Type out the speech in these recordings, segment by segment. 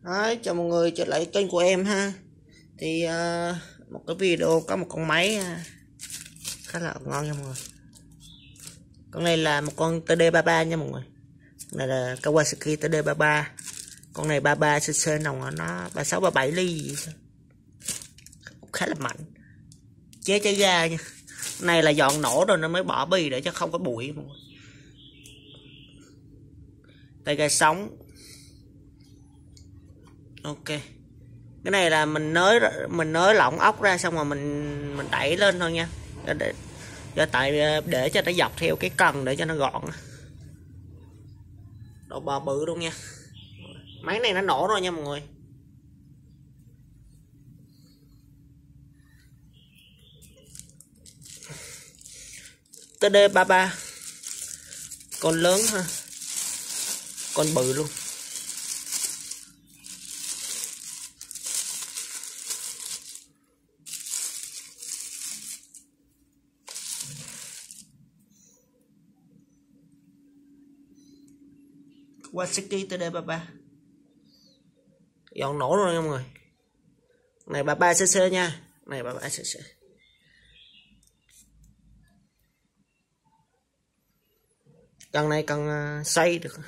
Đấy, chào mọi người trở lại kênh của em ha. Thì một cái video có một con máy khá là ngon nha mọi người. Con này là một con TD33 nha mọi người. Con này là Kawasaki TD33. Con này 33cc nòng nó 36 37 ly gì sao? Khá là mạnh. Chế cháy ga nha. Con này là dọn nổ rồi nó mới bỏ bi để cho không có bụi mọi người. Tay ga sống. Ok, cái này là mình nới lỏng ốc ra xong rồi mình đẩy lên thôi nha, để cho nó dọc theo cái cần để cho nó gọn. Độ bò bự luôn nha. Máy này nó nổ rồi nha mọi người. TD33 con lớn ha, con bự luôn. Kawasaki TD33 dọn nổ rồi nha mọi người. Này 33cc nha, này 33cc. Cần này cần xoay được.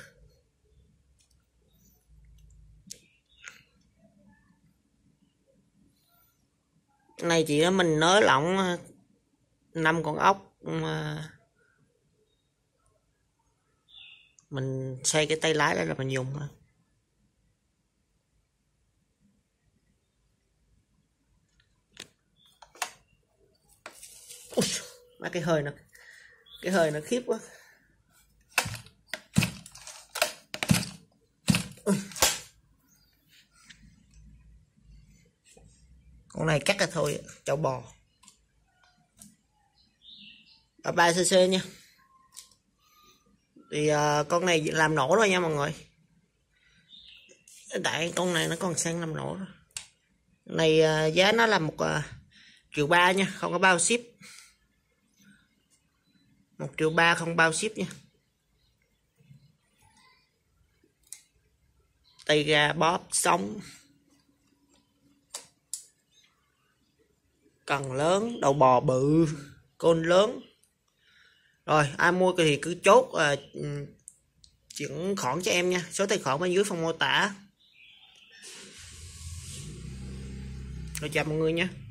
Này chỉ mình nới lỏng 5 con ốc, mình xoay cái tay lái là mình dùng thôi. Ui, mà cái hơi nó khiếp quá. Con này cắt ra thôi, chậu bò 33cc nha. Thì con này làm nổ rồi nha mọi người. Tại con này nó còn sang làm nổ rồi. Này giá nó là 1,3 triệu nha, không có bao ship. 1,3 triệu không bao ship nha. Tay ga bóp sống, cần lớn, đầu bò bự, côn lớn. Rồi ai mua thì cứ chốt chuyển khoản cho em nha, số tài khoản bên dưới phần mô tả. Rồi chào mọi người nha.